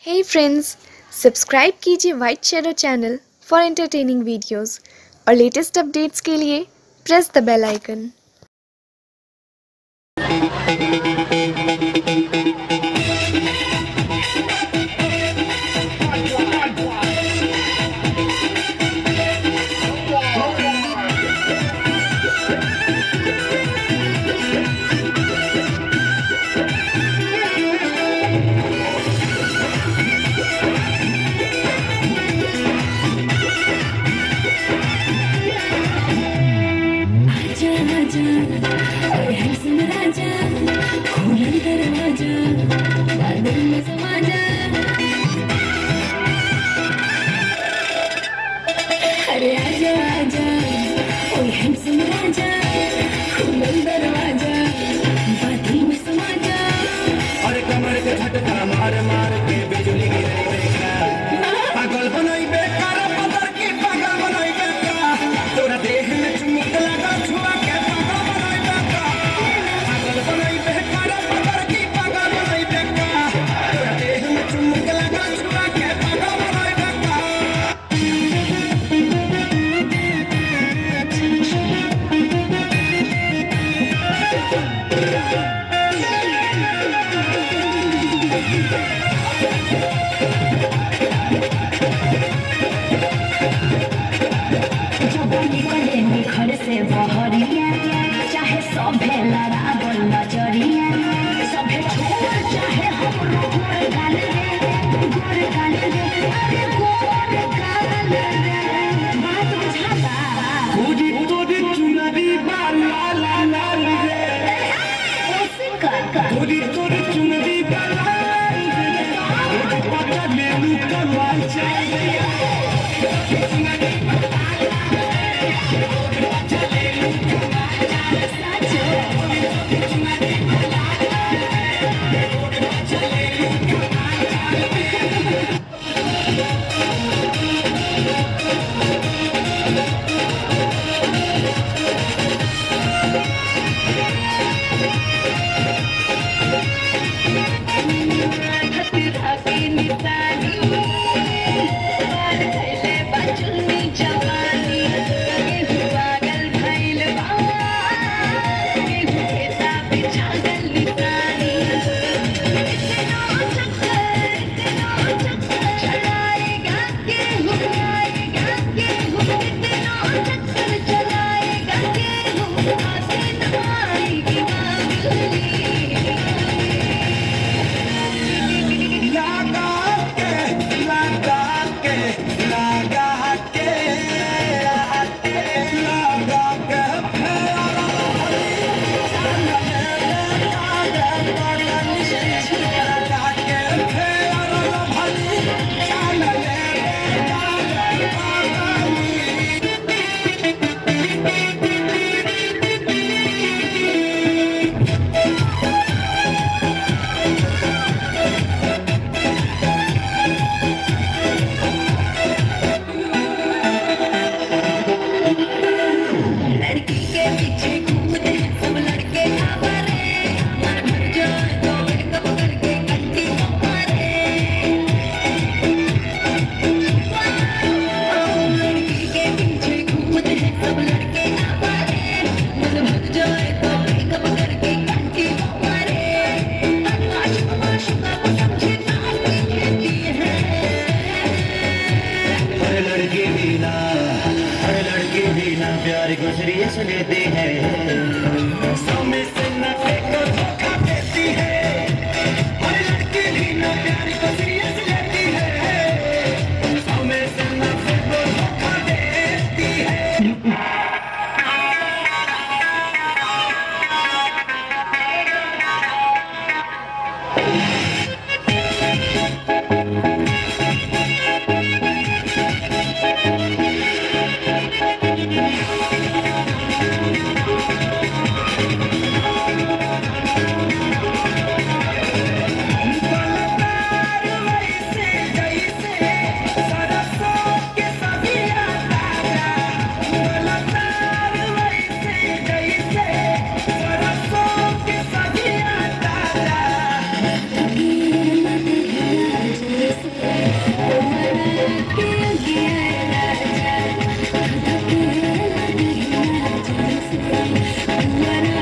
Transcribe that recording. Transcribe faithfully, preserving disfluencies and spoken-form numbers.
Hey friends, subscribe कीजिए white shadow channel for entertaining videos और latest updates के लिए प्रेस द बेल आइकन। अरे आजा आजा ओए हैंडसम राजा खुलल दरवाजा बादल में समा जा अरे कमर के झटका मार मार के बिजली गिरे बेकार पागल बनई बेकार पतर की पागल बनई बेकार तोरा देह में चुमुक लगा छुआ के पागल बनई बेकार पागल बनई बेकार पतर की पागल बनई बेकार तोरा देह में चुमुक लगा छुआ के पागल बनई बेकार निकले निखर से बहरिया चाहे सभे लड़ावल नजरिया सभे छोड़ चाहे हमरो गोर गाल रे गोर गाल रे अरे गोर गाल रे बात बुझाता पूरी तोरी चुनरी बा लाल लाल रे ओसिका पूरी तोरी चुनरी बा लाल रे पता ले लू कमाल चाहिए सुता दुआर